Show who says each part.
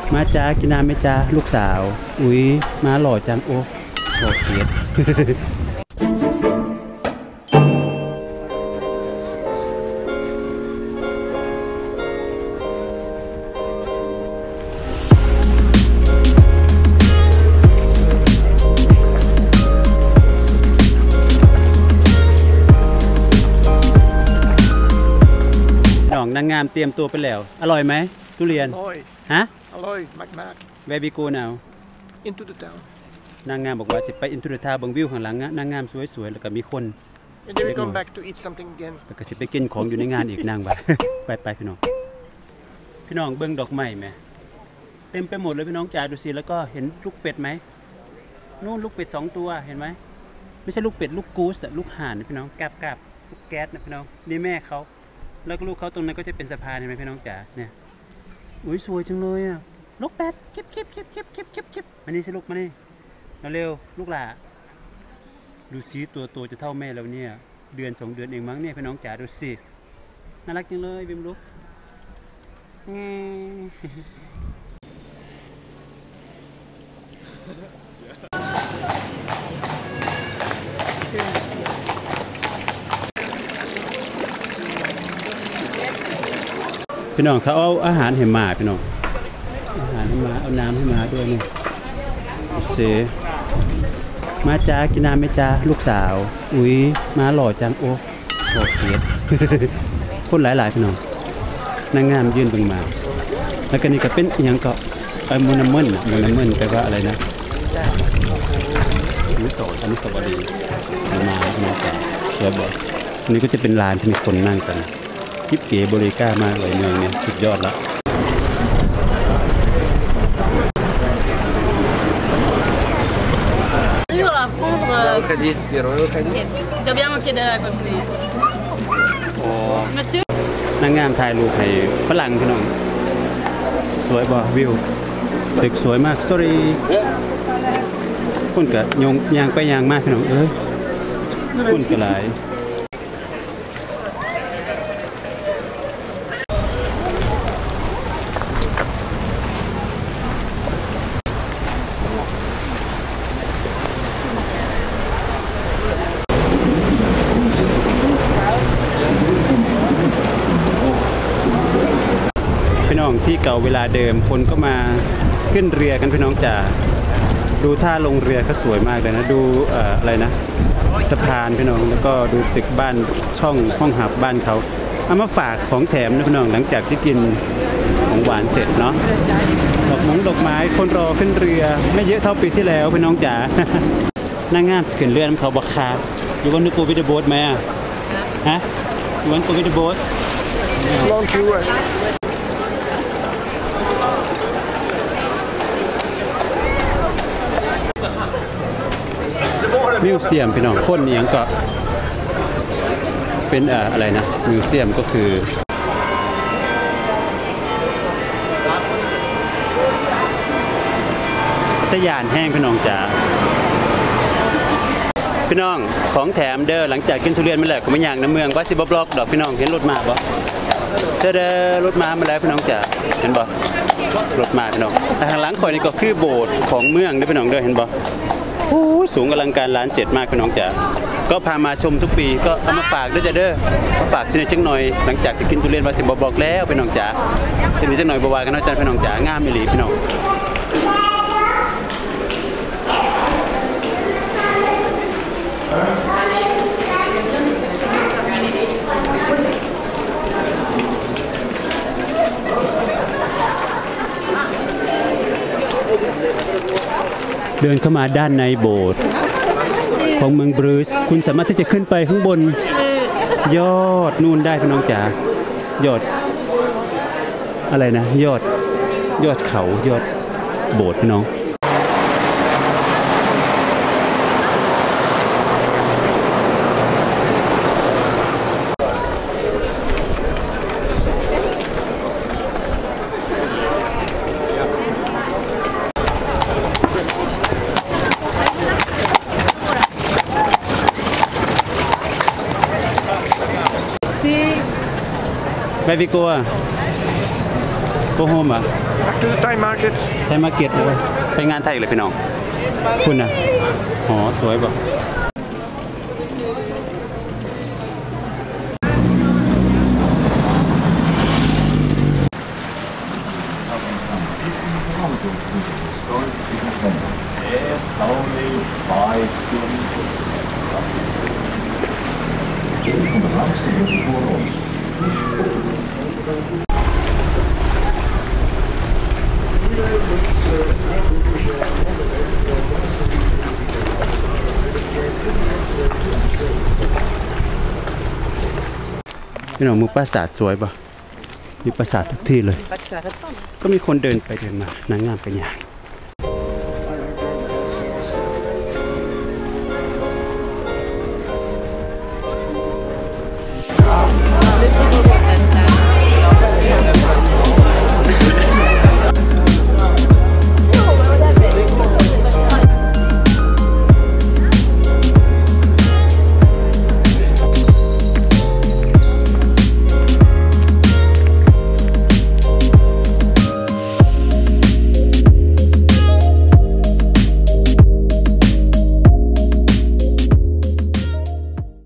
Speaker 1: มาจ้ากินน้ำไหมจ้าลูกสาวอุ้ยมาหล่อจังโอ้หล่อเกียรติน้องนางงามเตรียมตัวไปแล้วอร่อยไหมทุเรียนฮะ
Speaker 2: อร่อยมาก
Speaker 1: ๆ Where we go now
Speaker 2: into the town
Speaker 1: นางงามบอกว่าจะไป into the town เบิ่งวิวข้างหลังนางงามสวยๆแล้วก็มีคน
Speaker 2: and then we come back to eat something again
Speaker 1: แล้วก็สิไปกินของอยู่ในงานอีกนางว่า ไปพี่น้องเบิ่งดอกไม้ไหมเต็มไปหมดเลยพี่น้องจ๋าดูสิแล้วก็เห็นลูกเป็ดไหมนู่นลูกเป็ด2ตัวเห็นไหมไม่ใช่ลูกเป็ดลูกกู๊สแต่ลูกห่านพี่น้องกาบลูกแก๊สนะพี่น้องนี่แม่เขาแล้วก็ลูกเขาตรงนั้นก็จะเป็นสะพานเห็นไหมพี่น้องจ๋าเนี่ยอุ้ยสวยจังเลยอ่ะลูกเป็ดคิบมานี่สิลูกมานี่เร็วลูกหล่าดูสิตัวจะเท่าแม่แล้วเนี่ยเดือน2 เดือนเองมั้งเนี่ยพี่น้องจ๋าดูสิน่ารักจังเลยบิมลูกพี่น้องเขาเอาอาหารให้มาพี่น้องอาหารให้มาเอาน้ำให้มาด้วยนี่เสมาจ้ากินน้ำไหมจ้าลูกสาวอุ้ยมาหล่อจังโอ้หล่อเกียรติคนหลายพี่น้องนางงามยืนเบิ่งมาแล้วก็นี่ก็เป็นอย่างก็มูนาเมินแปลว่าอะไรนะอนุสาวรีย์มาพี่น้องจ๋าสวยบ่อันนี้ก็จะเป็นลานที่มีคนนั่งกันยิบเก๋บริก้ามากเลยเมืองเนี่ยสุดยอดละนางงามถ่ายรูปให้ฝรั่งพี่น้องสวยบ่วิวตึกสวยมาก sorry คนก็ยางไปยางมากพี่น้องคนก็หลายพี่น้องที่เก่าเวลาเดิมคนก็มาขึ้นเรือกันพี่น้องจ๋าดูท่าลงเรือก็สวยมากเลยนะดูอะไรนะสะพานพี่น้องแล้วก็ดูตึกบ้านช่องห้องหับบ้านเขาเอามาฝากของแถมนะพี่น้องหลังจากที่กินของหวานเสร็จเนาะดอกไม้คนรอขึ้นเรือไม่เยอะเท่าปีที่แล้วพี่น้องจ๋านางงามขึ้นเรือเขาบักคาอยู่วันนึกโกวิดโบ๊ทไหมอ่ะฮะอยู่วันโกวิดโบ๊ท
Speaker 2: long queue
Speaker 1: มิวเซียมพี่น้องคนนี้ก็เป็นอะไรนะมิวเซียมก็คือตะยานแห้งพี่น้องจ๋าพี่น้องของแถมเด้อหลังจากกินทุเรียนมาแล้วก็ไม่ย่างน้ำเมืองว่าสิบบล็อกดอกพี่น้องเห็นรถมาบ่เด้อรถมาแล้วพี่น้องจ๋าเห็นบ่รถมาพี่น้องแต่ทางหลังข่อยนี่ก็คือโบสถ์ของเมืองเด้อพี่น้องเด้อเห็นบ่สูงอลังการล้าน7มากพี่น้องจ๋าก็พามาชมทุกปีก็เอามาฝากด้วยจ้ะเด้อมาฝากที่นี่จังหน่อยหลังจากที่กินทุเรียนว่าสิบ่บอกแล้วพี่น้องจ๋าที่นี่จังหน่อยบ่ว่ากันเนาะจ้ะพี่น้องจ๋างามอีหลีพี่น้องเดินเข้ามาด้านในโบสถ์ของเมืองบรูซคุณสามารถที่จะขึ้นไปข้างบนยอดนู่นได้พี่น้องจ๋ายอดอะไรนะยอดเขายอดโบสถ์พี่น้องWhere we go? Go home,
Speaker 2: Back to the Thai market.
Speaker 1: ไทยมาร์เก็ตเลยไปงานไทยอีกเลยพี่น้องคุณนะอ๋อสวยบ่พี่น้องมือปราสาทสวยป่ะมีปราสาททุกที่เลย ก็มีคนเดินไปเดินมานางงามไปอย่าง